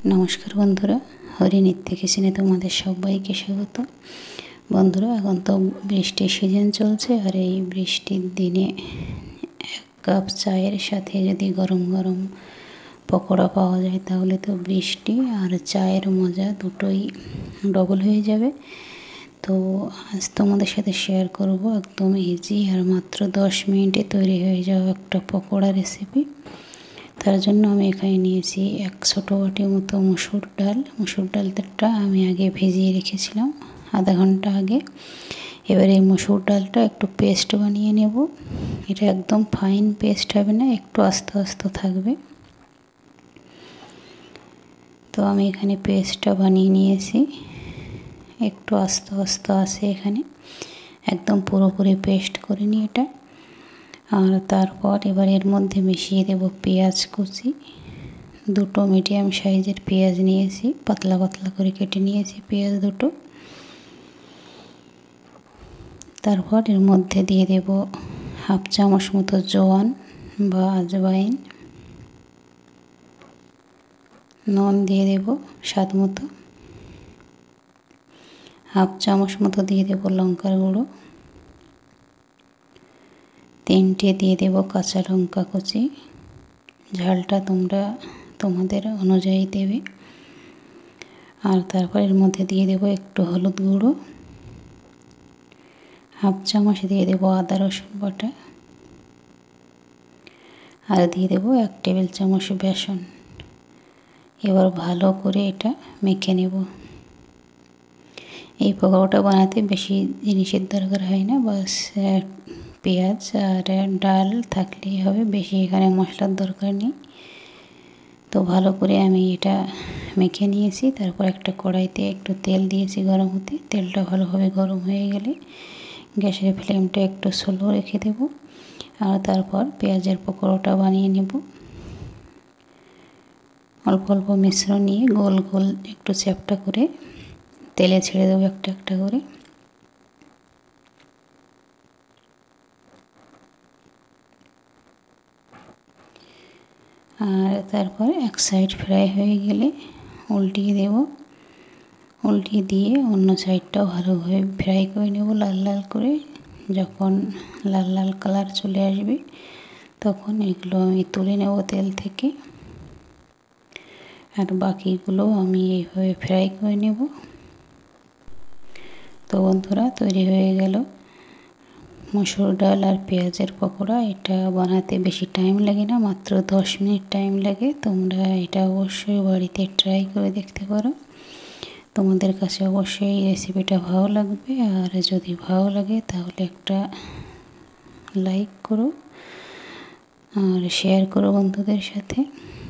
নমস্কার বন্ধুরা, হরিনিত্যে কিচেনে তোমাদের সবাইকে স্বাগত। বন্ধুরা, এখন তো বৃষ্টির সিজন চলছে, আর এই বৃষ্টির দিনে এক কাপ চায়ের সাথে যদি গরম গরম পকোড়া পাওয়া যায় তাহলে তো বৃষ্টি আর চায়ের মজা দুটোই ডবল হয়ে যাবে। তো আজ তোমাদের সাথে শেয়ার করব একদম ইজি আর মাত্র 10 মিনিটে তৈরি হয়ে যাওয়া একটা পকোড়া রেসিপি। তার জন্য আমি এখানে নিয়েছি এক ছোটো বাটি মতো মসুর ডাল। মসুর ডালটা আমি আগে ভিজিয়ে রেখেছিলাম আধা ঘন্টা আগে। এবার এই মসুর ডালটা একটু পেস্ট বানিয়ে নেব। এটা একদম ফাইন পেস্ট হবে না, একটু আস্তে আস্তে থাকবে। তো আমি এখানে পেস্টটা বানিয়ে নিয়েছি, একটু আস্তে আস্তে আছে এখানে, একদম পুরোপুরি পেস্ট করে নিই এটা। আর তারপর এবার এর মধ্যে মিশিয়ে দেব পেঁয়াজ কুচি। দুটো মিডিয়াম সাইজের পেঁয়াজ নিয়েছি, পাতলা পাতলা করে কেটে নিয়েছি পেঁয়াজ দুটো। তারপর এর মধ্যে দিয়ে দেব হাফ চামচ মতো জোয়ান বা আজওয়াইন। নুন দিয়ে দেব স্বাদ মতো। হাফ চামচ মতো দিয়ে দেব লঙ্কার গুঁড়ো। 3টে দিয়ে দেব কাঁচা লঙ্কা কুচি। ঝালটা তোমরা তোমাদের অনুযায়ী দেবে। আর তারপর এর মধ্যে দিয়ে দেব একটু হলুদ গুঁড়ো। হাফ চামচ দিয়ে দেব আদা রসুন বাটা। আর দিয়ে দেব 1 টেবিল চামচ বেসন। এবার ভালো করে এটা মেখে নেব। এই পকোড়াটা বানাতে বেশি জিনিসের দরকার হয় না, বাস পেঁয়াজ আর ডাল থাকলেই হবে, বেশি এখানে মশলার দরকার নেই। তো ভালো করে আমি এটা মেখে নিয়েছি। তারপর একটা কড়াইতে একটু তেল দিয়েছি গরম হতে। তেলটা ভালোভাবে গরম হয়ে গেলে গ্যাসের ফ্লেমটা একটু স্লো রেখে দেব। আর তারপর পেঁয়াজের পকোড়াটা বানিয়ে নেব। অল্প অল্প মিশ্রণ নিয়ে গোল গোল একটু চ্যাপ্টা করে তেলে ছেড়ে দেবো একটা একটা করে। আর তারপর এক সাইড ফ্রাই হয়ে গেলে উল্টিয়ে দেব। উল্টিয়ে দিয়ে অন্য সাইডটাও ভালোভাবে ফ্রাই করে নেব লাল লাল করে। যখন লাল লাল কালার চলে আসবে তখন এগুলো আমি তুলে নেব তেল থেকে। আর বাকিগুলো আমি এইভাবে ফ্রাই করে নেব। তো বন্ধুরা, তৈরি হয়ে গেল মসুর ডাল আর পেঁয়াজের পকোড়া। এটা বানাতে বেশি টাইম লাগে না, মাত্র 10 মিনিট টাইম লাগে। তোমরা এটা অবশ্যই বাড়িতে ট্রাই করে দেখতে পারো। তোমাদের কাছে অবশ্যই এই রেসিপিটা ভালো লাগবে। আর যদি ভালো লাগে তাহলে একটা লাইক করো আর শেয়ার করো বন্ধুদের সাথে।